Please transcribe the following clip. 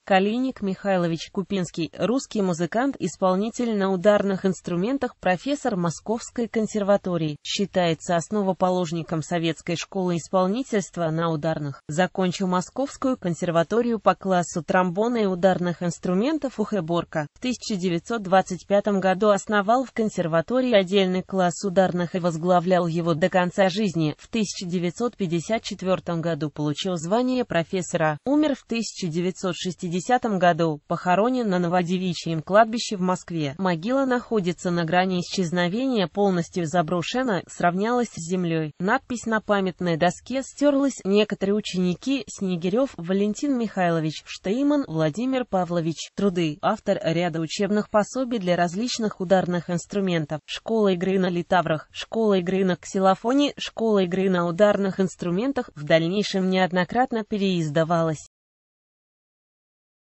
Калиник Михайлович Купинский, русский музыкант, исполнитель на ударных инструментах, профессор Московской консерватории, считается основоположником советской школы исполнительства на ударных. Закончил Московскую консерваторию по классу тромбона и ударных инструментов у Хэборка. В 1925 году основал в консерватории отдельный класс ударных и возглавлял его до конца жизни. В 1954 году получил звание профессора. Умер в 1960 году, похоронен на Новодевичьем кладбище в Москве. Могила находится на грани исчезновения, полностью заброшена, сравнялась с землей. Надпись на памятной доске стерлась. Некоторые ученики: Снегирев Валентин Михайлович, Штейман Владимир Павлович. Труды. Автор ряда учебных пособий для различных ударных инструментов. Школа игры на литаврах, школа игры на ксилофоне, школа игры на ударных инструментах, в дальнейшем неоднократно переиздавалась.